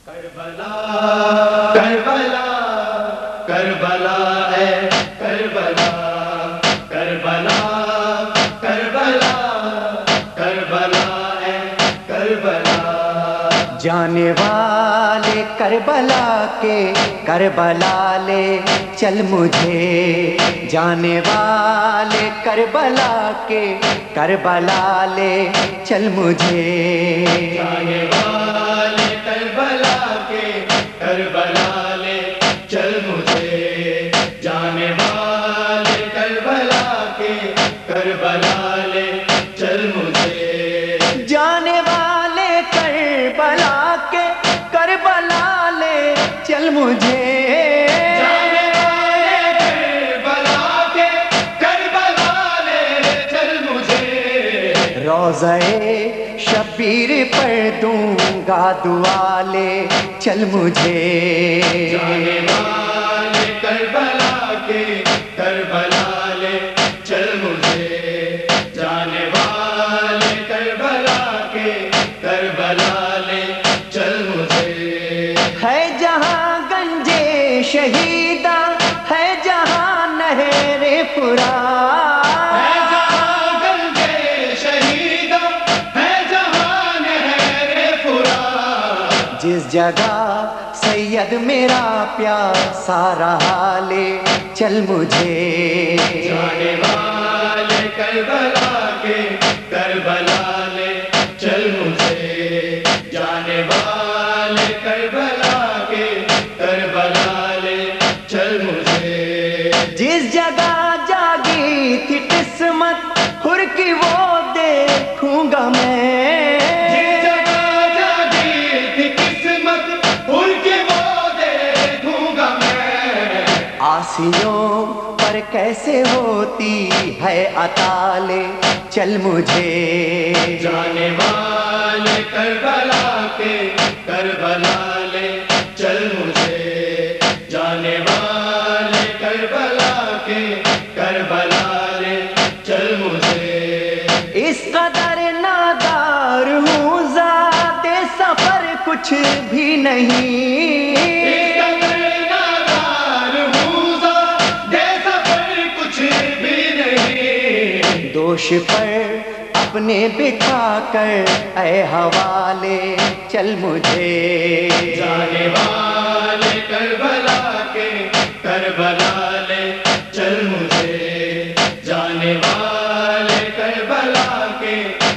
کربلا کربلا کربلا ہے کربلا کربلا کربلا کربلا ہے کربلا جانے والے کربلا کے کربلا لے چل مجھے، جانے والے کربلا کے کربلا لے چل مجھے، جانے والے کربلا کے کربلا لے چل مجھے، جانے والے کربلا کے کربلا لے چل مجھے، جانے والے کربلا کے کربلا لے چل مجھے، جانے والے کربلا کے کربلا لے چل مجھے، روضہ شبیر پر دوں گا دعا لے چل مجھے، جانے والے کربلا کے کربلا لے چل مجھے، جانے والے کربلا کے کربلا لے چل مجھے، ہے جہاں گنجے شہیدہ، ہے جہاں نہر فرات، ہے جہاں گنجے شہیدہ، ہے جہاں نہر فرات، جس جگہ سید میرا پیاسا رہا لے چل مجھے، جانے والے کربلا کے کربلا لے چل مجھے، جانے والے کربلا کے کربلا لے چل مجھے، جس جگہ جاگی تھی قسمت حر کی وہ دیکھوں گا میں، جس جگہ جاگی تھی قسمت ان کی وہ دیکھوں گا میں، آسیوں پر کیسے ہوتی ہے عطا لے چل مجھے، جانے والے کربلا کے کربلا لے چل مجھے، جانے والے کربلا کے کربلا لے چل مجھے، اس قدر نادار ہوں ذات سفر کچھ بھی نہیں، اس قدر نادار ہوں ذات سفر کچھ بھی نہیں، دوش پر اپنے بٹھا کر اے حوالے چل مجھے، جانے والے کربلا کے کربلا لے چل مجھے، جانے والے کربلا کے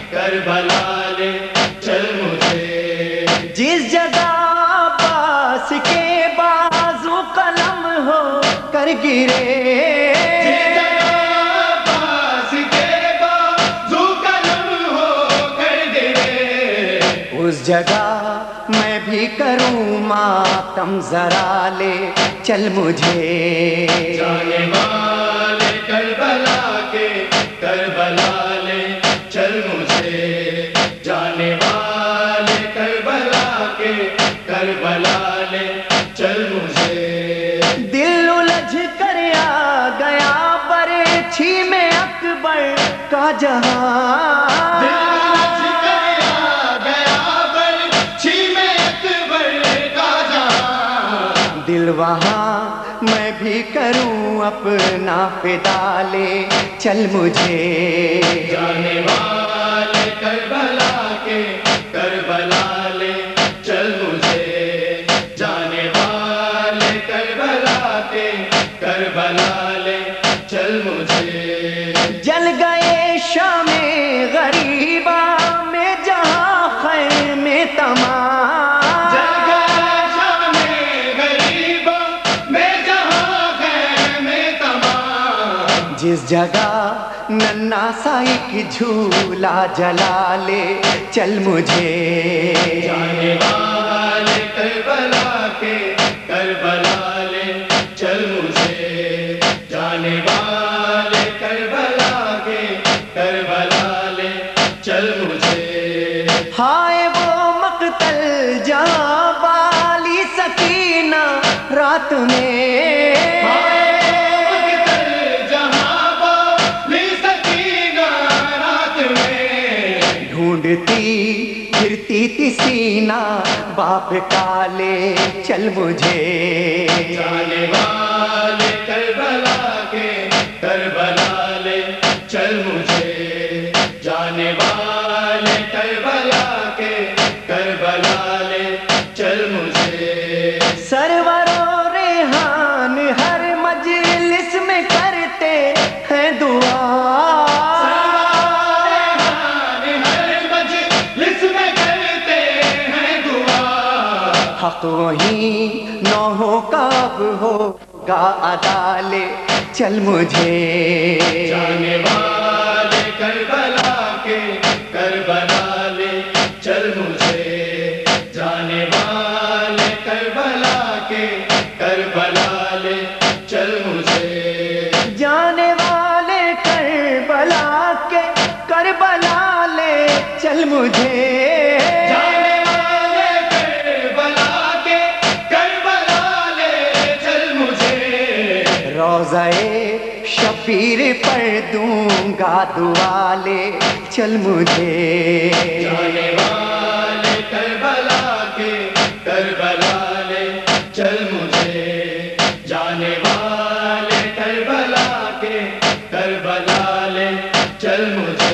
کربلا لے چل مجھے، جس جگہ عباس کے بازو قلم ہو کر گرے، جس جگہ عباس کے بازو قلم ہو کر گرے، اس جگہ میں بھی کروں ماتم ذرا لے چل مجھے، جانے والے کربلا کے کربلا لے چل مجھے، جانے والے کربلا کے کربلا لے چل مجھے، دل الجھ کر آ گیا برچھی میں اکبر کا جہاں، دل الجھ کر آ گیا برچھی میں اکبر کا جہاں، دل وہاں میں بھی کروں اپنا فدا لے چل مجھے، جانے والے کربلا کے کربلا لے چل مجھے، جانے والے کربلا کے کربلا لے چل مجھے، جل گئے شام غریبا میں جہاں خیمے تمام، جل گئے شام غریبا میں جہاں خیمے تمام، جس جگہ ننا سا ایک جھولا جلا لے چل مجھے، جانے والے کربلا کے کربلا لے چل مجھے، جانے والے کربلا کے کربلا لے چل مجھے، ہائے وہ مقتل جہاں بالی سکینہ رات میں، جہاں بالی سکینہ رات میں، ڈھونڈتی پھرتی सीती सीना बाप का ले चल मुझे। जाने वाले करबला के करबला ले चल मुझे, जाने वाले करबला के करबला ले चल मुझे। सरवरो रेहान हर मजलिस में करते हैं दुआ, हक वही नौहों का अब होगा अदा ले चल मुझे। जाने वाले करबला के करबला ले चल मुझे, जाने वाले करबला के करबला ले चल मुझे। जाने वाले करबला के करबला ले चल मुझे। रोज़ाए शबीर पर दूंगा दुआ ले चल मुझे। जाने वाले करबला के करबला ले चल मुझे, जाने वाले करबला के करबला ले चल मुझे।